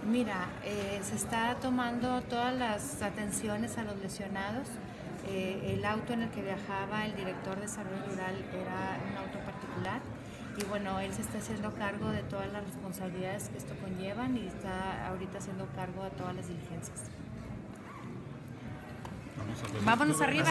Mira, se está tomando todas las atenciones a los lesionados. El auto en el que viajaba el director de Desarrollo Rural era un auto particular y bueno, él se está haciendo cargo de todas las responsabilidades que esto conllevan y está ahorita haciendo cargo de todas las diligencias. Vámonos arriba.